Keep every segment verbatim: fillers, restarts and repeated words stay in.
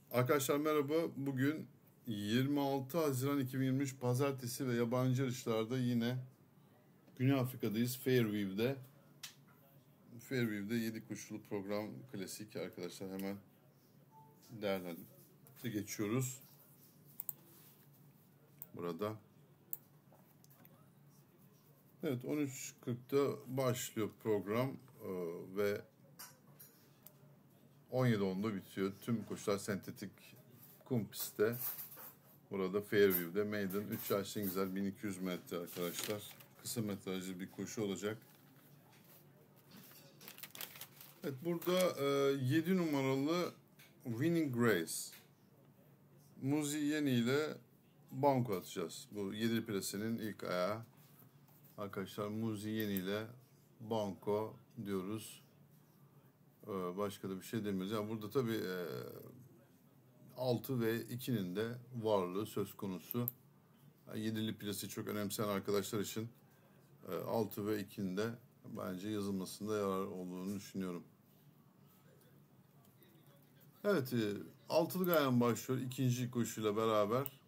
Arkadaşlar merhaba. Bugün yirmi altı Haziran iki bin yirmi üç Pazartesi ve yabancı yarışlarda yine Güney Afrika'dayız. Fairview'de. Fairview'de yedi koşulu program klasik arkadaşlar. Hemen değerlendirmeye geçiyoruz. Burada. Evet, on üç kırkta başlıyor program ve on yedi onda bitiyor. Tüm koşular sentetik kum pistte. Burada Fairview'de Maiden üç yaşlı güzel bin iki yüz metre arkadaşlar. Kısa metrajlı bir koşu olacak. Evet, burada e, yedi numaralı Winning Grace. Muzi Yeni ile banko atacağız. Bu yedi plasenin ilk ayağı. Arkadaşlar Muzi Yeni ile banko diyoruz. E, başka da bir şey demiyoruz. Yani burada tabii e, altı ve ikinin de varlığı söz konusu. Yani yedili plası çok önemseyen arkadaşlar için e, altı ve ikinin de bence yazılmasında yarar olduğunu düşünüyorum. Evet, e, altılı gayen başlıyor ikinci koşuyla beraber.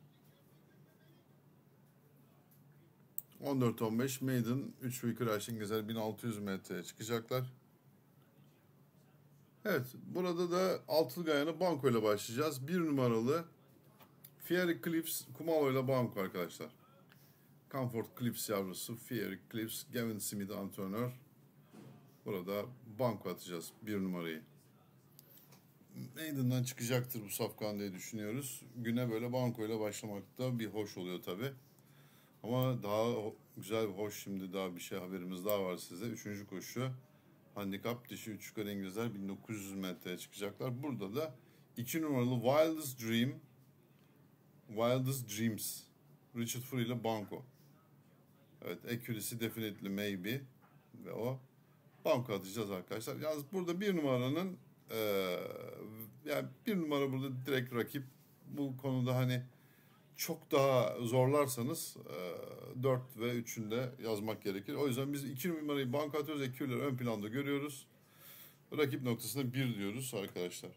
on dört on beş Maiden üç ve Crashing Gezer bin altı yüz metreye çıkacaklar. Evet, burada da altılı gayana banko ile başlayacağız. bir numaralı Fiery Cliffs Kumalo ile banko arkadaşlar. Comfort Cliffs yavrusu Fiery Cliffs Gavin Smith antrenör. Burada banko atacağız bir numarayı. Maiden'dan çıkacaktır bu safkan diye düşünüyoruz. Güne böyle banko ile başlamakta bir hoş oluyor tabi. Ama daha güzel bir hoş, şimdi daha bir şey haberimiz daha var size. Üçüncü koşu. Handikap dişi üç yukarı İngilizler bin dokuz yüz metreye çıkacaklar. Burada da iki numaralı Wildest Dream Wildest Dreams Richard Furry ile banko. Evet, accuracy definitely maybe ve o banko atacağız arkadaşlar. Yalnız burada bir numaranın e, yani bir numara burada direkt rakip. Bu konuda hani çok daha zorlarsanız e, dört ve üçünde yazmak gerekir. O yüzden biz iki numarayı banko atıyoruz. Accuracy'leri ön planda görüyoruz. Rakip noktasında bir diyoruz arkadaşlar.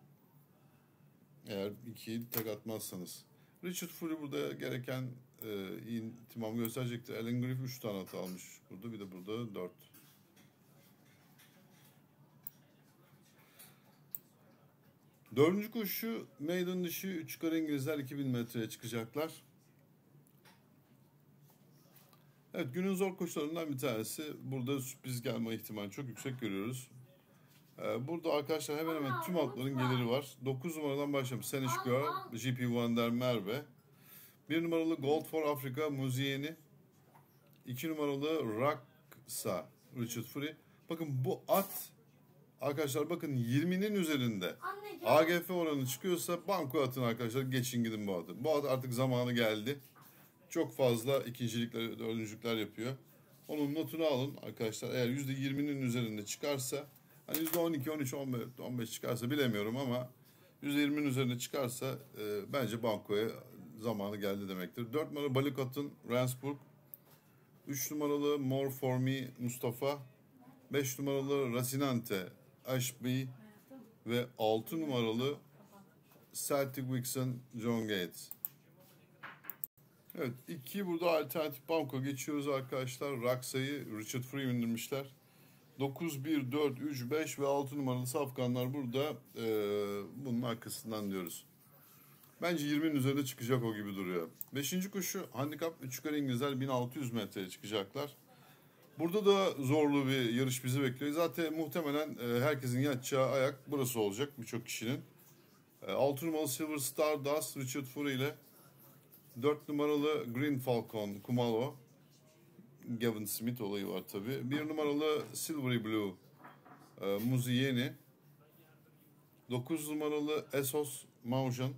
Eğer ikiyi tek atmazsanız. Richard Furry burada gereken e, intimam gösterecektir. Alan Griff üç tane hata almış burada. Bir de burada dört. Dördüncü koşu Maiden dışı üç yukarı İngilizler iki bin metreye çıkacaklar. Evet, günün zor koşularından bir tanesi. Burada sürpriz gelme ihtimali çok yüksek görüyoruz. Ee, burada arkadaşlar hemen hemen tüm atların geliri var. dokuz numaradan başlayalım. Senish Girl, G P Wonder Merve. bir numaralı Gold for Africa Muzieni. iki numaralı Raksa Richard Furry. Bakın bu at arkadaşlar, bakın yirminin üzerinde Anneciğim. A G F oranı çıkıyorsa banko atın arkadaşlar, geçin gidin bu atı. Bu at artık zamanı geldi. Çok fazla ikincilikler, dördüncülükler yapıyor. Onun notunu alın arkadaşlar. Eğer yüzde yirminin üzerinde çıkarsa, hani yüzde on iki, on üç, on beş çıkarsa bilemiyorum ama yüzde yirminin üzerinde çıkarsa e, bence bankoya zamanı geldi demektir. dört numaralı Balikot'un Ransburg, üç numaralı More For Me Mustafa, beş numaralı Racinante Ashby ve altı numaralı Celtic Vixen John Gates. Evet, iki burada alternatif banko geçiyoruz arkadaşlar. Raksa'yı Richard Furry indirmişler. dokuz, bir, dört, üç, beş ve altı numaralı safkanlar burada e, bunun arkasından diyoruz. Bence yirminin üzerinde çıkacak o gibi duruyor. beşinci koşu handikap üç yukarı İngilizler bin altı yüz metreye çıkacaklar. Burada da zorlu bir yarış bizi bekliyor. Zaten muhtemelen e, herkesin yatacağı ayak burası olacak birçok kişinin. E, altı numaralı Silver Stardust Richard Furry ile dört numaralı Green Falcon Kumalo, Gavin Smith olayı var tabi. bir numaralı Silvery Blue e, Muzi Yeni, dokuz numaralı Esos Maujan,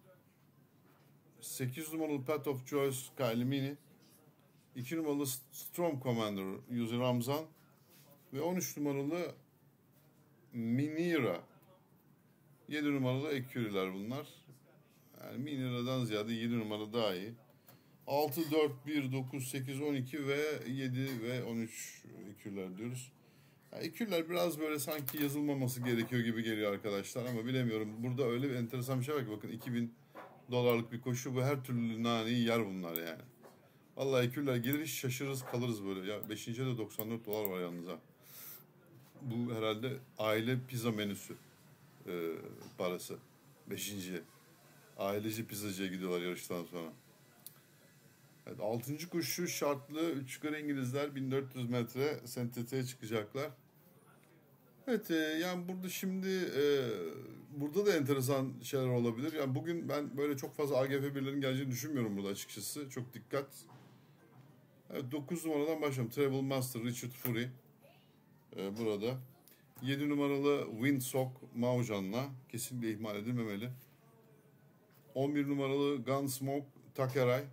sekiz numaralı Path of Choice Kylie Mini, iki numaralı Storm Commander Yuzi Ramzan ve on üç numaralı Minira. yedi numaralı Ekuriler bunlar. Yani Minira'dan ziyade yedi numara daha iyi. altı, dört, bir, dokuz, sekiz, on iki ve yedi ve on üç Ekuriler diyoruz. Yani ekürler biraz böyle sanki yazılmaması gerekiyor gibi geliyor arkadaşlar ama bilemiyorum. Burada öyle bir enteresan bir şey var ki bakın iki bin dolarlık bir koşu bu, her türlü naneyi yer bunlar yani. Vallahi ekürler gelir hiç şaşırırız kalırız böyle. Ya beşinci de doksan dört dolar var yalnız ha. Bu herhalde aile pizza menüsü e, parası. Beşinciye. Aileci pizzacıya gidiyorlar yarıştan sonra. Evet, altıncı koşu şartlı üç yukarı İngilizler bin dört yüz metre sentetiğe çıkacaklar. Evet, e, yani burada şimdi e, burada da enteresan şeyler olabilir. Yani bugün ben böyle çok fazla A G F birlerin geleceğini düşünmüyorum burada açıkçası. Çok dikkat. Evet, dokuz numaradan başlayalım. Travel Master Richard Fury e, burada. yedi numaralı Windsock Maujan'la kesinlikle ihmal edilmemeli. on bir numaralı Gunsmoke Takeray.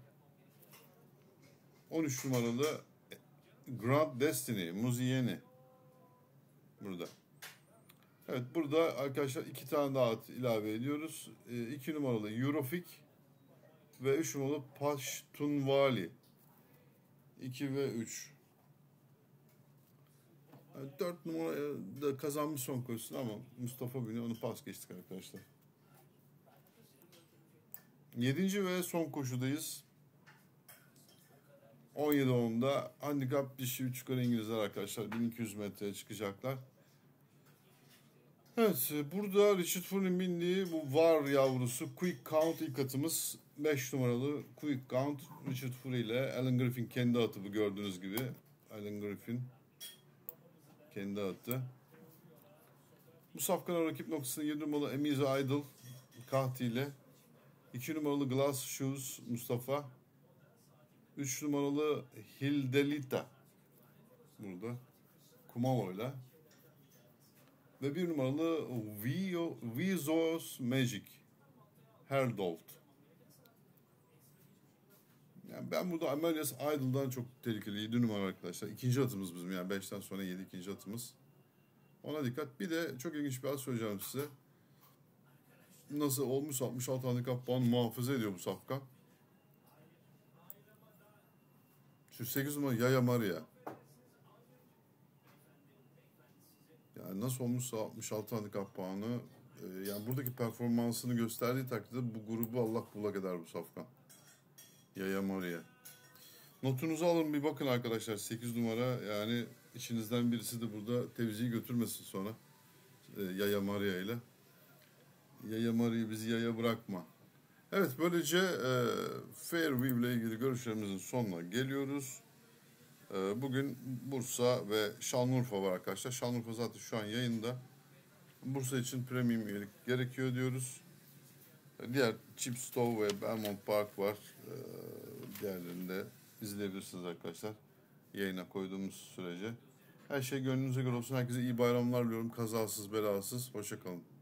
on üç numaralı Grand Destiny Muzieni burada. Evet, burada arkadaşlar iki tane daha at ilave ediyoruz. iki numaralı Eurofik ve üç numaralı Pashtunvali. iki ve üç. Yani dört numara da kazanmış son koşusunu ama Mustafa Bini onu pas geçtik arkadaşlar. yedinci ve son koşudayız. on yedi onda handikap dişi üç yukarı İngilizler arkadaşlar bin iki yüz metreye çıkacaklar. Evet, burada Richard Fury'nin bindiği bu var yavrusu Quick Count ilk atımız. beş numaralı Quick Count Richard Fury ile Alan Griffin kendi atı bu gördüğünüz gibi. Alan Griffin kendi atı. Bu safkanın rakip noktasında yedi numaralı Emiza Idol Kahti ile iki numaralı Glass Shoes Mustafa, üç numaralı Hildelita burada Kumalo ile ve bir numaralı Vizos Magic Herdold. Yani ben burada Amelias Idol'dan çok tehlikeli. yedi numara arkadaşlar. İkinci atımız bizim yani beşten sonra yedi ikinci atımız. Ona dikkat. Bir de çok ilginç bir at söyleyeceğim size. Nasıl olmuş altmış altı handikap puan muhafaza ediyor bu safkan. Şu sekiz numara Yaya Maria. Yani nasıl olmuşsa altmış altı handikap puanı, e, yani buradaki performansını gösterdiği takdirde bu grubu allak bullak eder bu safkan. Yaya Maria. Notunuzu alın bir bakın arkadaşlar, sekiz numara, yani içinizden birisi de burada tevziyi götürmesin sonra. E, Yaya Maria ile. Yaya Maria'yı bizi yaya bırakma. Evet, böylece e, Fairview ile ilgili görüşlerimizin sonuna geliyoruz. E, bugün Bursa ve Şanlıurfa var arkadaşlar. Şanlıurfa zaten şu an yayında. Bursa için premium üyelik gerekiyor diyoruz. E, diğer Chipstow ve Belmont Park var. E, diğerlerini de izleyebilirsiniz arkadaşlar. Yayına koyduğumuz sürece. Her şey gönlünüze göre olsun. Herkese iyi bayramlar diliyorum. Kazasız belasız. Hoşça kalın.